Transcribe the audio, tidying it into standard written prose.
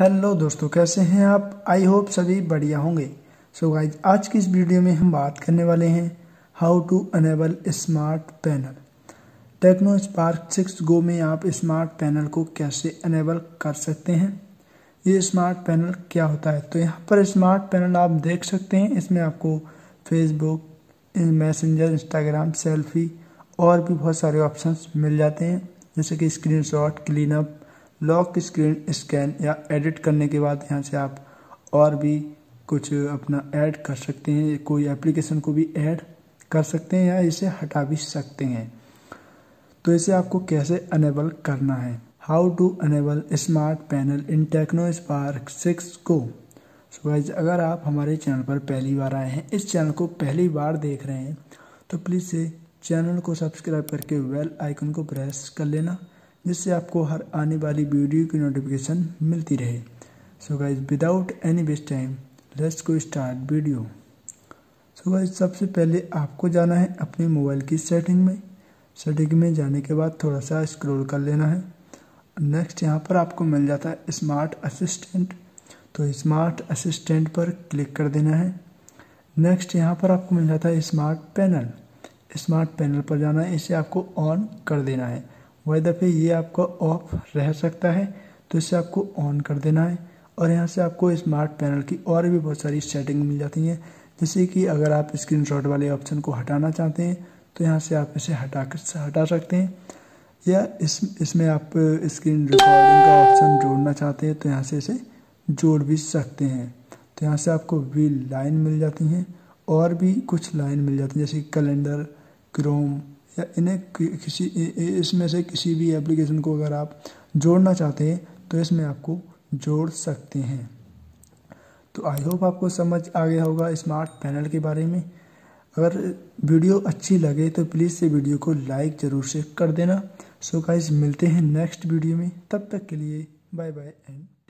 Hello दोस्तों, कैसे हैं आप। आई होप सभी बढ़िया होंगे। सो गाइज, आज की इस वीडियो में हम बात करने वाले हैं how to enable smart panel. Tecno Spark 6 go में आप स्मार्ट पैनल को कैसे अनेबल कर सकते हैं। ये स्मार्ट पैनल क्या होता है, तो यहाँ पर स्मार्ट पैनल आप देख सकते हैं। इसमें आपको फेसबुक, मैसेंजर, इंस्टाग्राम, सेल्फी और भी बहुत सारे ऑप्शंस मिल जाते हैं, जैसे कि screenshot, cleanup, lock screen scan या एडिट करने के बाद यहाँ से आप और भी कुछ अपना ऐड कर सकते हैं। कोई एप्लीकेशन को भी ऐड कर सकते हैं या इसे हटा भी सकते हैं। तो इसे आपको कैसे अनेबल करना है, how to enable smart panel in Tecno Spark 6 go. So guys, अगर आप हमारे चैनल पर पहली बार आए हैं, इस चैनल को पहली बार देख रहे हैं, तो प्लीज़ से चैनल को सब्सक्राइब करके बेल आइकन को प्रेस कर लेना, जिससे आपको हर आने वाली वीडियो की नोटिफिकेशन मिलती रहे। So guys, without any waste time let's go start video. So guys, सबसे पहले आपको जाना है अपने मोबाइल की सेटिंग में। सेटिंग में जाने के बाद थोड़ा सा स्क्रॉल कर लेना है। नेक्स्ट यहाँ पर आपको मिल जाता है स्मार्ट असिस्टेंट, तो स्मार्ट असिस्टेंट पर क्लिक कर देना है। नेक्स्ट यहाँ पर आपको मिल जाता है स्मार्ट पैनल। स्मार्ट पैनल पर जाना है, इसे आपको ऑन कर देना है। वही दफ़े ये आपको ऑफ रह सकता है, तो इसे आपको ऑन कर देना है। और यहाँ से आपको स्मार्ट पैनल की और भी बहुत सारी सेटिंग मिल जाती हैं, जैसे कि अगर आप स्क्रीनशॉट वाले ऑप्शन को हटाना चाहते हैं तो यहाँ से आप इसे हटा सकते हैं, या इसमें आप स्क्रीन रिकॉर्डिंग का ऑप्शन जोड़ना चाहते हैं तो यहाँ से इसे जोड़ भी सकते हैं। तो यहाँ से आपको व्हील लाइन मिल जाती हैं और भी कुछ लाइन मिल जाती हैं, जैसे कैलेंडर, क्रोम, या इन्हें किसी इसमें से किसी भी एप्लीकेशन को अगर आप जोड़ना चाहते हैं तो इसमें आपको जोड़ सकते हैं। तो आई होप आपको समझ आ गया होगा स्मार्ट पैनल के बारे में। अगर वीडियो अच्छी लगे तो प्लीज़ से वीडियो को लाइक ज़रूर से कर देना। सो गाइस, मिलते हैं नेक्स्ट वीडियो में, तब तक के लिए बाय बाय एंड